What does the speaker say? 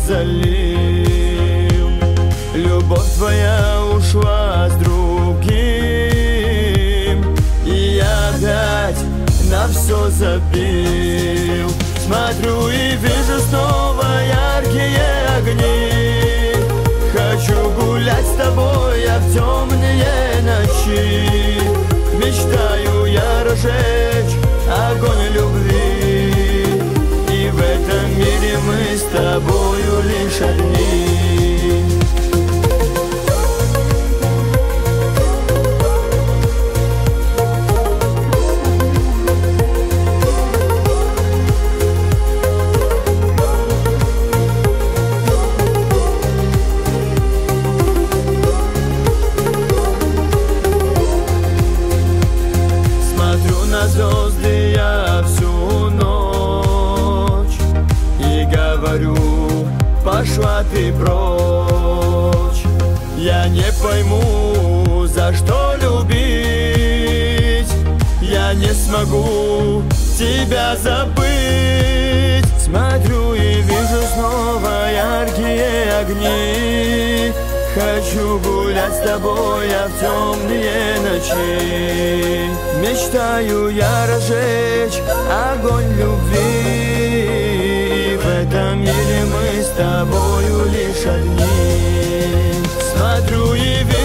залил. Любовь твоя ушла с другим, и я опять на все забил. Смотрю и вижу снова яркие огни. Хочу гулять с тобой я в темные ночи. Мечтаю я разжечь огонь любви, и в этом мире мы с тобою лишь одни. Звезды я всю ночь и говорю: пошла ты прочь. Я не пойму, за что любить, я не смогу тебя забыть. Смотрю и вижу снова яркие огни. Хочу гулять с тобой я в темные ночи. Мечтаю я разжечь огонь любви, и в этом мире мы с тобою лишь одни. Смотрю и